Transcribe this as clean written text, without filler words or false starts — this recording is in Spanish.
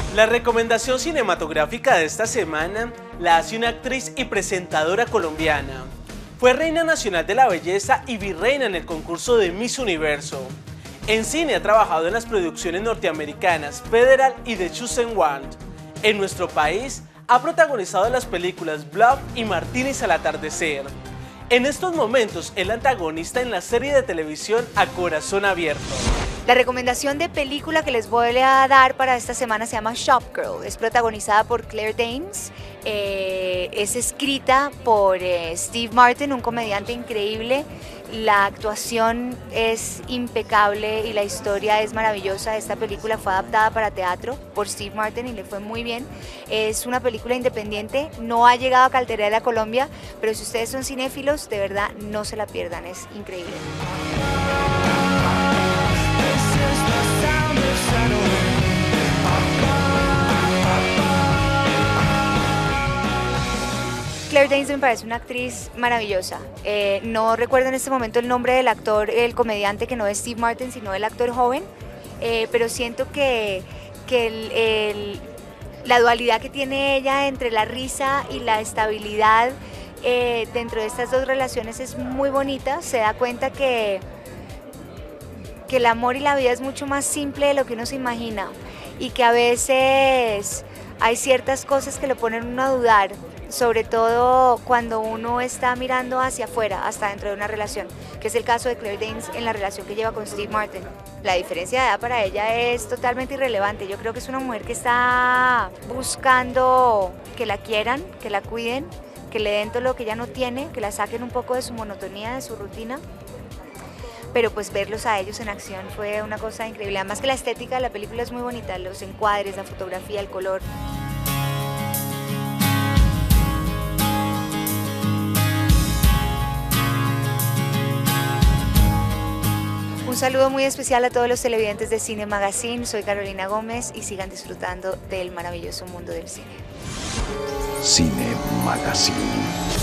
La recomendación cinematográfica de esta semana la hace una actriz y presentadora colombiana. Fue reina nacional de la belleza y virreina en el concurso de Miss Universo. En cine ha trabajado en las producciones norteamericanas Federal y The Chosen One. En nuestro país ha protagonizado las películas Blood y Martínez al atardecer. En estos momentos es la antagonista en la serie de televisión A Corazón Abierto. La recomendación de película que les voy a dar para esta semana se llama Shop Girl. Es protagonizada por Claire Danes, es escrita por Steve Martin, un comediante increíble. La actuación es impecable y la historia es maravillosa. Esta película fue adaptada para teatro por Steve Martin y le fue muy bien. Es una película independiente, no ha llegado a cartelera a Colombia, pero si ustedes son cinéfilos, de verdad no se la pierdan, es increíble. Claire Danes me parece una actriz maravillosa. No recuerdo en este momento el nombre del actor, el comediante que no es Steve Martin, sino el actor joven, pero siento que la dualidad que tiene ella entre la risa y la estabilidad dentro de estas dos relaciones es muy bonita. Se da cuenta que el amor y la vida es mucho más simple de lo que uno se imagina y que a veces hay ciertas cosas que lo ponen uno a dudar, sobre todo cuando uno está mirando hacia afuera, hasta dentro de una relación, que es el caso de Claire Danes en la relación que lleva con Steve Martin. La diferencia de edad para ella es totalmente irrelevante. Yo creo que es una mujer que está buscando que la quieran, que la cuiden, que le den todo lo que ella no tiene, que la saquen un poco de su monotonía, de su rutina. Pero pues verlos a ellos en acción fue una cosa increíble. Además que la estética de la película es muy bonita, los encuadres, la fotografía, el color. Un saludo muy especial a todos los televidentes de Cine Magazine. Soy Carolina Gómez y sigan disfrutando del maravilloso mundo del cine. Cine Magazine.